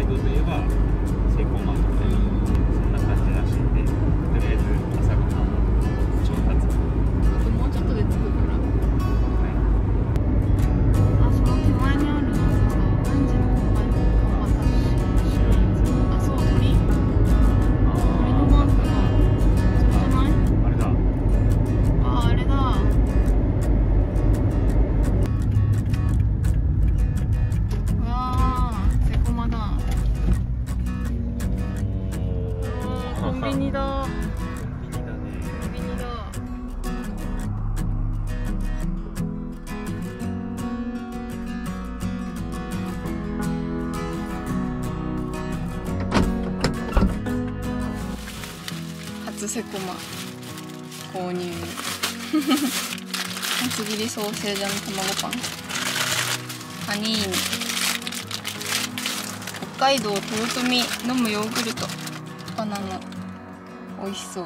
海道といえばセイコーマートみたいな、そんな感じらしいんで、とりあえず朝ごはんを調達。 もうちょっとで着くから。あ、その手前にあるのさ、オレンジの看板あ、そう、鳥のマークがそれじゃない？ あれだ。 あ、あれだ。うわー、セコマだ。コンビニだ。コンビニだ。初セコマ購入。厚切りソーセージ&卵パン。パニーニ。北海道豊富飲むヨーグルト。バナナ。美味しそう。 い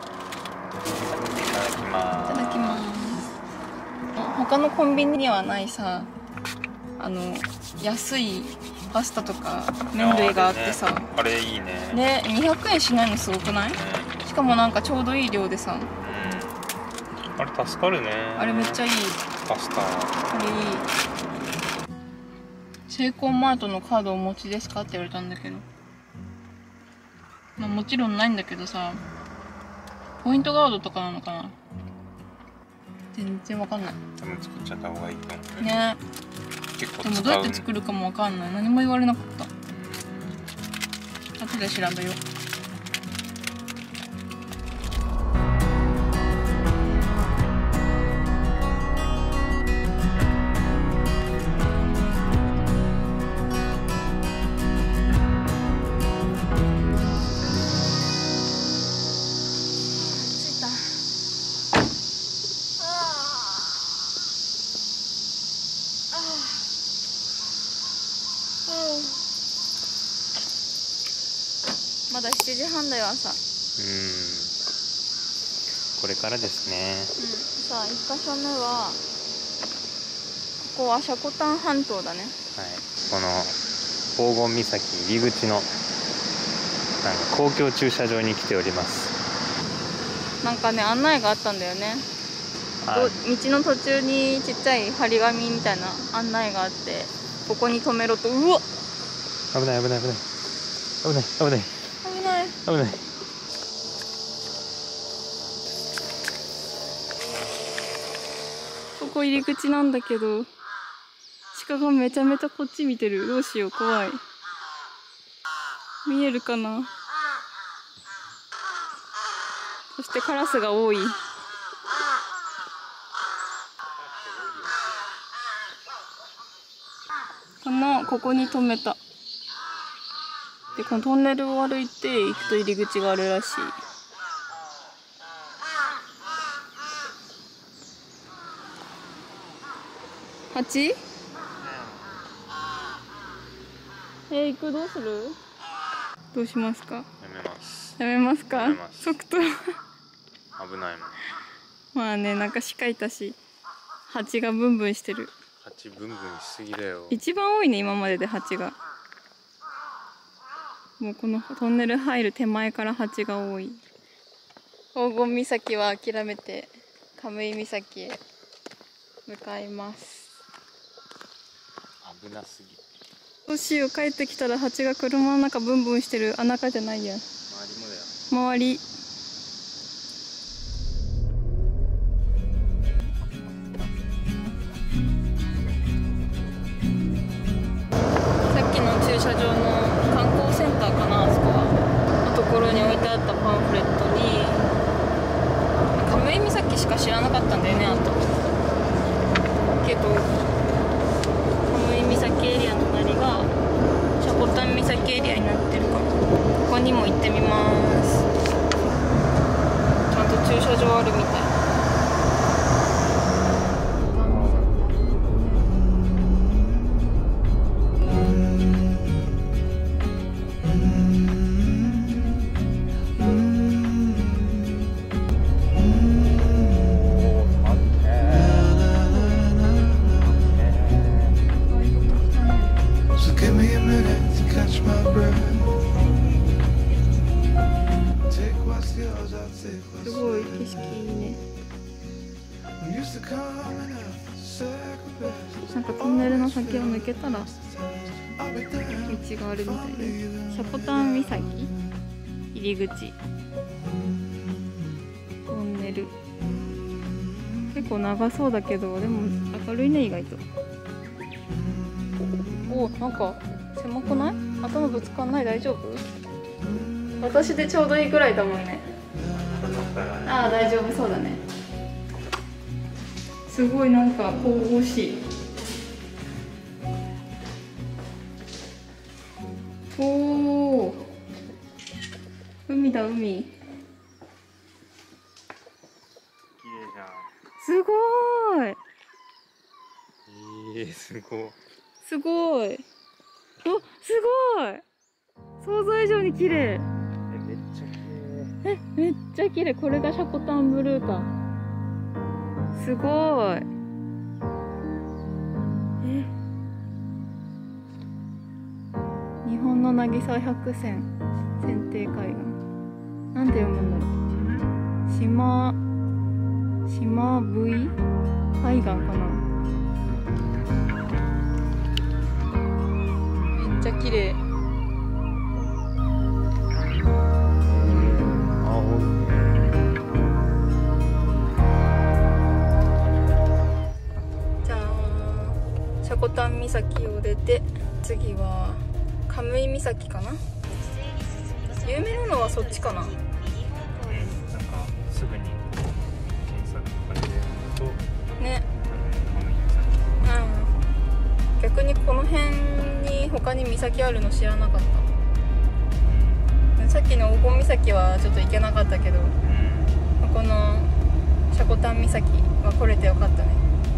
ただきます。 いただきます。他のコンビニにはないさ、安いパスタとか麺類があってさ、 あれいいね。 で200円しないのすごくない？しかもなんかちょうどいい量でさ、 あれ助かるね。 あれめっちゃいい。 パスタ。 あれいい。セイコーマートのカードお持ちですかって言われたんだけど、まあもちろんないんだけどさ、ポイントガードとかなのかな、全然わかんない。 多分作っちゃった方がいいと思うね。 結構でもどうやって作るかもわかんない。何も言われなかった。後で調べよう。まだ7時半だよ、朝。 これからですね。 さあ、1箇所目はここは積丹半島だね。 はい、この黄金岬入り口のなんか公共駐車場に来ております。 なんかね、案内があったんだよね。道の途中にちっちゃい張り紙みたいな案内があって、ここに止めろと。うわっ、 危ない危ない危ない危ない危ない危ない危ない。 ここ入り口なんだけど、鹿がめちゃめちゃこっち見てる。どうしよう、怖い。見えるかな。そしてカラスが多い。ここに止めた。で、このトンネルを歩いて行くと入り口があるらしい。8？行く？どうする？どうしますか？ やめます。 やめますか？ やめます。 即答。 危ないもん。 まあね、なんか鹿いたし、蜂がブンブンしてる。 蜂ブンブンしすぎだよ。 一番多いね、今までで蜂が。もうこのトンネル入る手前から蜂が多い。黄金岬は諦めてカムイ岬へ向かいます。 危なすぎ。 どうしよう、帰ってきたら蜂が車の中ブンブンしてる。あ、中じゃないや。 周りもだよ。 周り。さっきの駐車場の観光センターかな、あそこは。のところに置いてあったパンフレットに、カムイ岬しか知らなかったんだよね、あと。けど、カムイ岬エリアの隣が積丹岬エリアになってるから、ここにも行ってみます。ちゃんと駐車場あるみたい。 So give me a minute to catch my すごい景色いいね。なんかトンネルの先を抜けたら道があるみたいです。積丹岬入り口トンネル、結構長そうだけどでも明るいね意外と。お、なんか狭くない？頭ぶつかんない？大丈夫？私でちょうどいいくらいだもんね。ああ、大丈夫そうだね。すごいなんか神々しい。おお、海だ海。 綺麗じゃん。 すごい。 すごい。 すごい。お、すごい。想像以上に綺麗。 めっちゃ綺麗。 めっちゃ綺麗。これがシャコタンブルーか。すごい。日本の渚百選選定海岸。なんて読むんだろう。島 V 海岸かな。めっちゃ綺麗。じゃあ積丹岬を出て次はカムイ岬かな。有名なのはそっちかな。 なんかすぐに検索とかでとね。うん。逆にこの辺に他に岬あるの知らなかった。さっきの黄金岬はちょっと行けなかったけど、この積丹岬は来れてよかったね。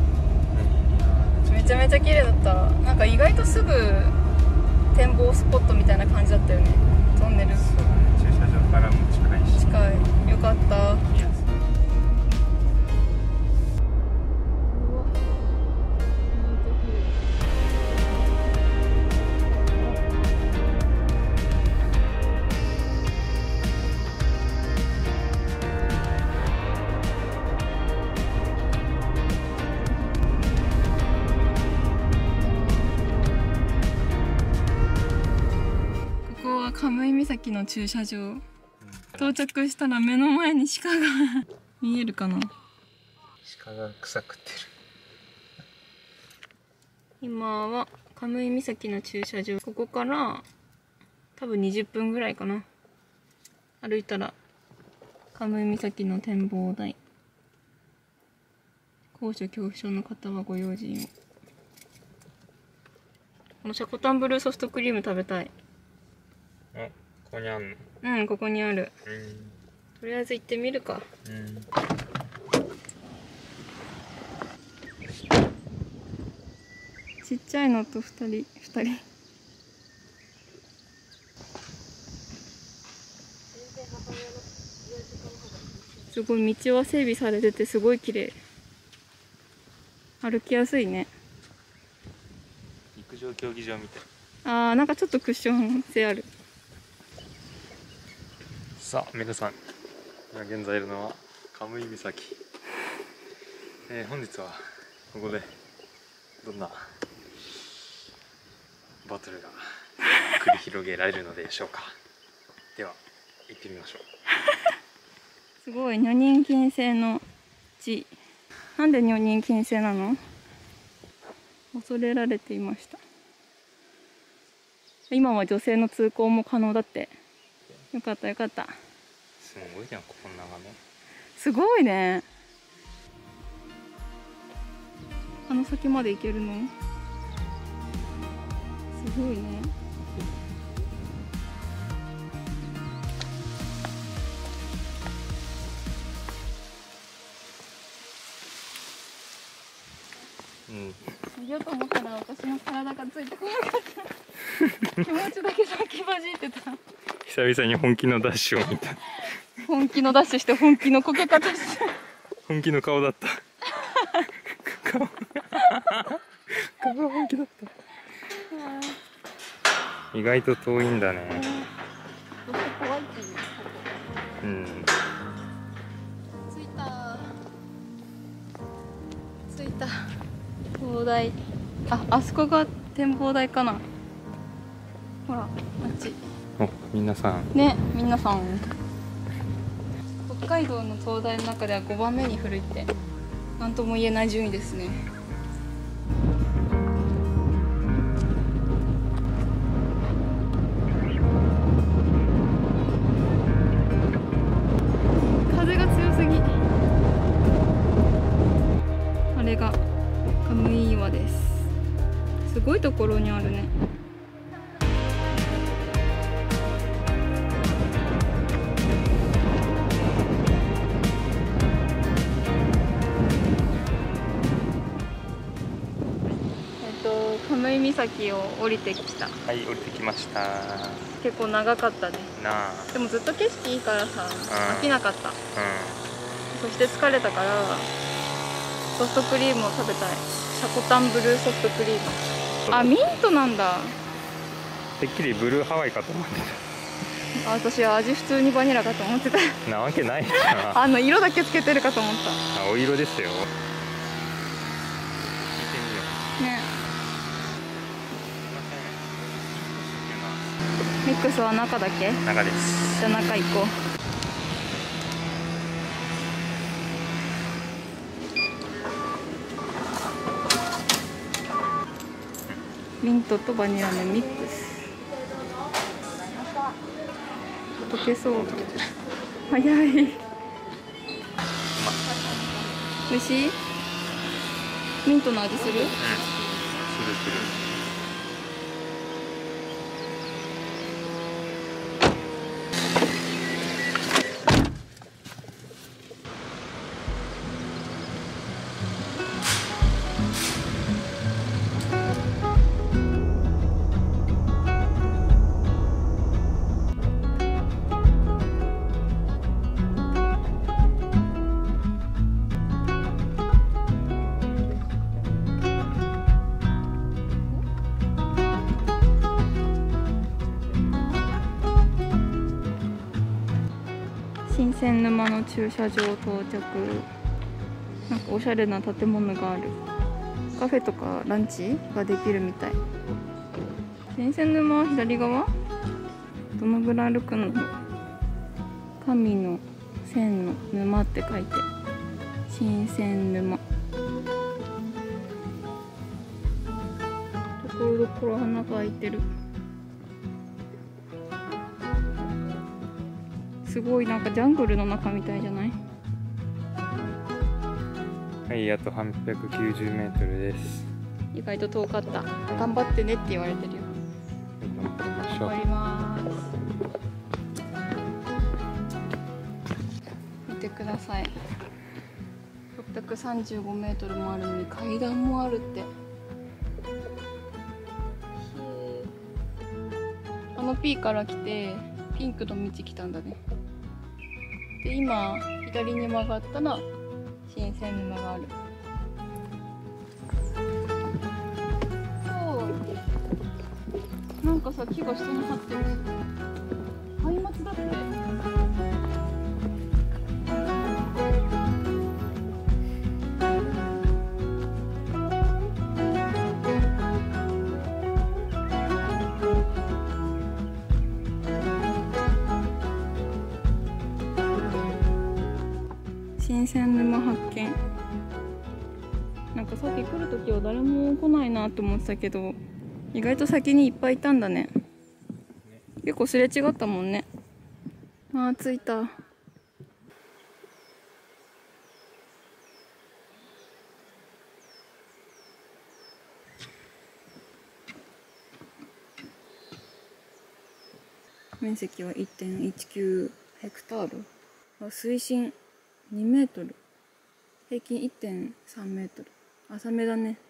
めちゃめちゃ綺麗だった。なんか意外とすぐ展望スポットみたいな感じだったよね、トンネル。 そう、駐車場からも近いし。 近い。よかった。カムイ岬の駐車場、到着したら目の前に鹿が見えるかな。 鹿が草食ってる。 今はカムイ岬の駐車場、ここから多分20分ぐらいかな。歩いたらカムイ岬の展望台。高所恐怖症の方はご用心を。このシャコタンブルーソフトクリーム食べたい。 あ、ここにあんの？ うん、ここにある。とりあえず行ってみるか。ちっちゃいのと2人。すごい道は整備されててすごい綺麗。歩きやすいね。 陸上競技場みたい。 あー、なんかちょっとクッション性ある。 さあ皆さん、今現在いるのはカムイ岬。本日はここでどんなバトルが繰り広げられるのでしょうか。では行ってみましょう。 すごい女人禁制の地。なんで女人禁制なの？恐れられていました。今は女性の通行も可能だって。よかったよかった。 すごいじゃん、ここの眺め。 すごいね。あの先まで行けるの？すごいね。逃げようと思ったら私の体がついてこなかった。気持ちだけ先走ってた。 久々に本気のダッシュを見た。 本気のダッシュして本気のこけ方して。 本気の顔だった。顔が本気だった。意外と遠いんだね。 怖いっていう。 うん。 灯台、あそこが展望台かな。ほらあっち。 お、皆さんね、皆さん北海道の灯台の中では5番目に古いって何とも言えない順位ですね。風が強すぎ。あれがカムイ岩です。すごいところにあるね。カムイ岬を降りてきた。 はい、降りてきました。 結構長かったね。 なあ。 でもずっと景色いいからさ、飽きなかった。 うそして疲れたからソフトクリームを食べたい。シャコタンブルーソフトクリーム。あ、ミントなんだ。 てっきりブルーハワイかと思って私は味普通にバニラかと思ってた。 た。なわけないな。 色だけつけてるかと思った。 青色ですよ。 ね。ミックスは中だけ？ 中です。 じゃあ中行こう。ミントとバニラのミックス。溶けそう。早い。美味しい？ミントの味する？ するする。 新鮮沼の駐車場到着。なんかおしゃれな建物がある。カフェとかランチができるみたい。新鮮沼は左側？どのぐらい歩くの？神の線の沼って書いて新鮮沼。ところどころ花が開いてる。すごいなんかジャングルの中みたいじゃない？ はい、あと890メートルです。 意外と遠かった。頑張ってねって言われてるよ。 頑張りましょう。 頑張ります。見てください。635メートルもあるのに階段もあるって。P から来てピンクの道来たんだね。で今左に曲がったら新鮮沼がある。そうなんかさ、木が下に張ってるし、ハイマツだって。新鮮沼発見。なんかさっき来るときは誰も来ないなと思ってたけど、意外と先にいっぱいいたんだね。結構すれ違ったもんね。あー、着いた。面積は 1.19 ヘクタール。水深2メートル。平均 1.3 メートル。浅めだね。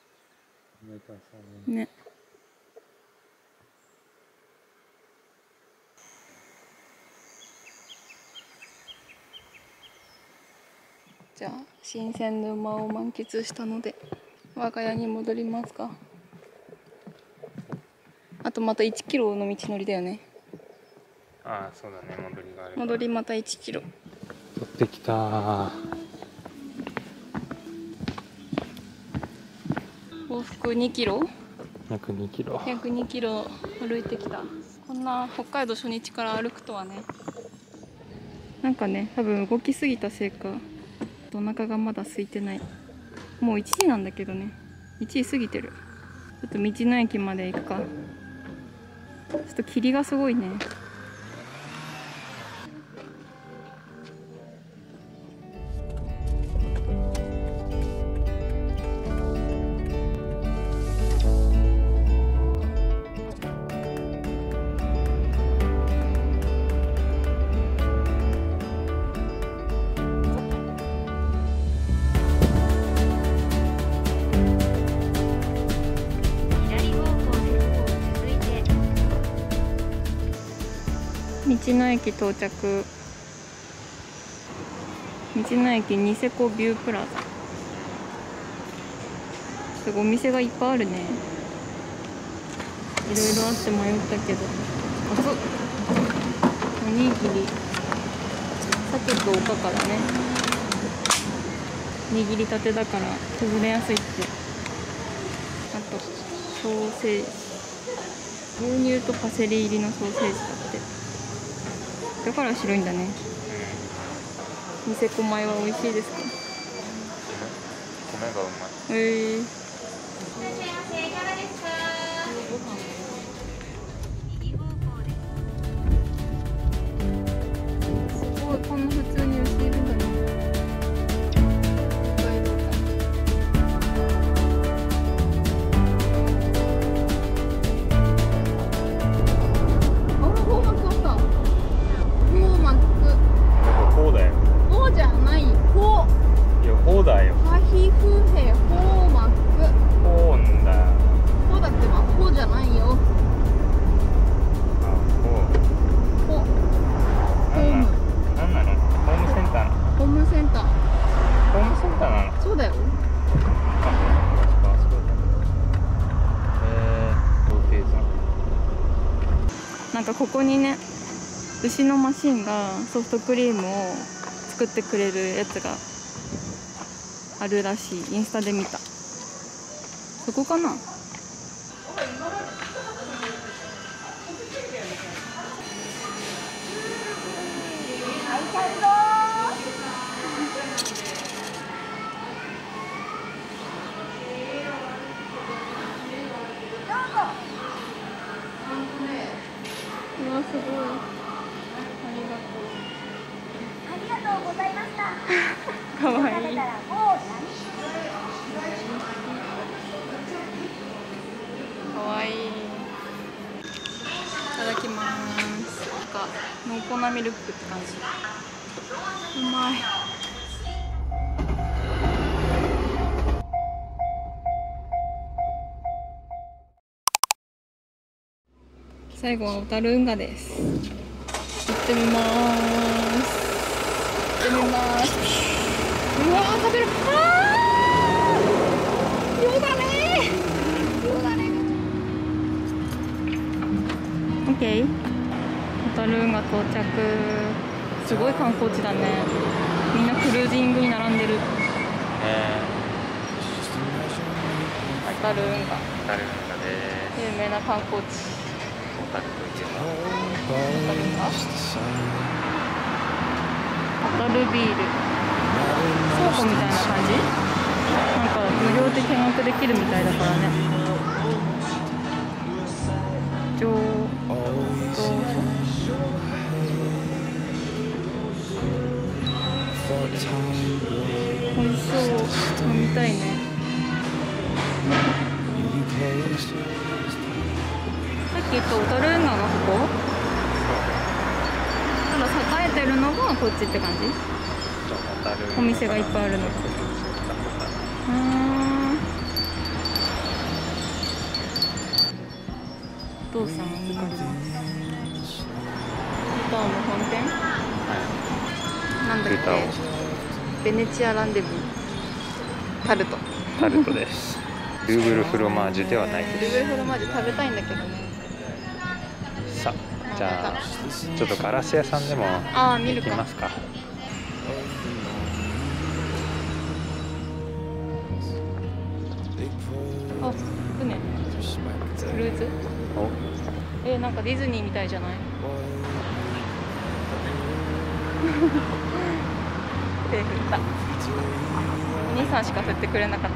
ね。じゃあ新鮮沼を満喫したので我が家に戻りますか。あとまた1キロの道のりだよね。 ああ、そうだね、戻りがある。 戻りまた1キロ。 取ってきたー。 往復2キロ約2キロ。 約2キロ歩いてきた。こんな北海道初日から歩くとはね。なんかね、多分動きすぎたせいかお腹がまだ空いてない。もう1時なんだけどね。1時過ぎてる。ちょっと道の駅まで行くか。ちょっと霧がすごいね。道の駅到着。道の駅ニセコビュープラザ。すごいお店がいっぱいあるね。いろいろあって迷ったけど、おにぎり、鮭とおかかだね。握りたてだから崩れやすいって。あとソーセージ、牛乳とパセリ入りのソーセージだって。だから白いんだね。ニセコ米は美味しいですか？ 米がうまい。 いらっしゃいませ。いかがですか？すごい、こんな普通に売っているんだね。なんかここにね、牛のマシンがソフトクリームを作ってくれるやつがあるらしい。インスタで見た。そこかな。うわ、すごい。ありがとうございました。かわいい。かわいい。いただきます。なんか濃厚なミルクって感じ。うまい。最後は小樽運河です。行ってみます。行ってみます。うわー、食べる。よだれ。よだれ。オッケー。小樽運河到着。すごい観光地だね。みんなクルージングに並んでる。小樽運河。 小樽運河です。 有名な観光地。小樽ビール倉庫みたいな感じ。なんか無料で見学できるみたいだからね。美味しそう。飲みたいね。さっき言った小樽運河がここ？ただ栄えてるのがこっちって感じ？お店がいっぱいあるの。お父さん預かります。バーの本店？なんだっけ？ベネチアランデブータルト。 タルトです。ルーブルフロマージュではないです。 ルーブルフロマージュ食べたいんだけどね。 さあ、じゃあちょっとガラス屋さんでも行きますか。 あ、 あ、船、クルーズ。なんかディズニーみたいじゃない？手振った。お兄さんしか振ってくれなかった。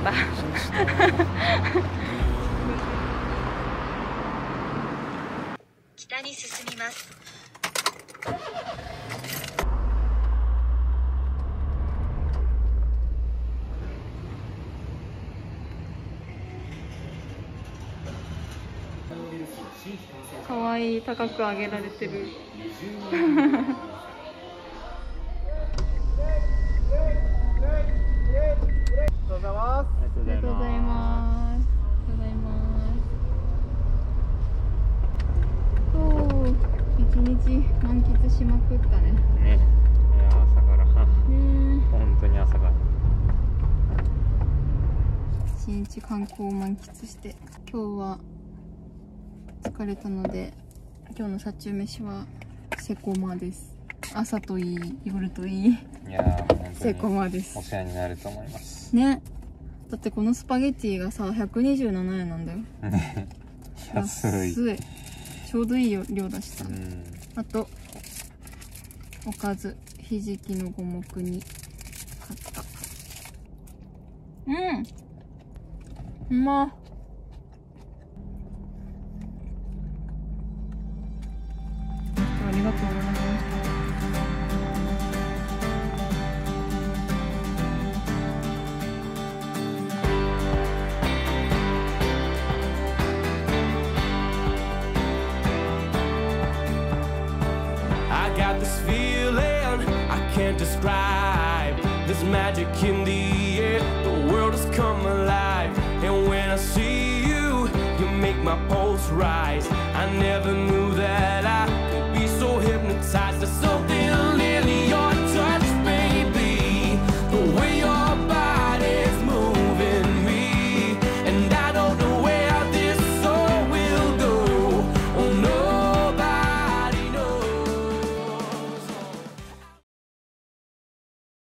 北に進みます。 かわいい、高く上げられてる。 ありがとうございます。 ありがとうございます。一日満喫しまくったね。 ね、いや朝から本当に朝から一日観光を満喫して、今日は疲れたので、今日の車中飯はセコマです。朝といい夜といい、 いや本当セコマでにすお世話になると思いますね。だってこのスパゲティがさ127円なんだよ。 ね。安い。 ちょうどいい量だしさ。 うん。 あとおかずひじきの五目煮買った。うまっ。ありがとうございます。 I got this feeling I can't describe. This magic in the air, the world has come alive. And when I see you, you make my pulse rise. I never knew that I could be so hypnotized. There's something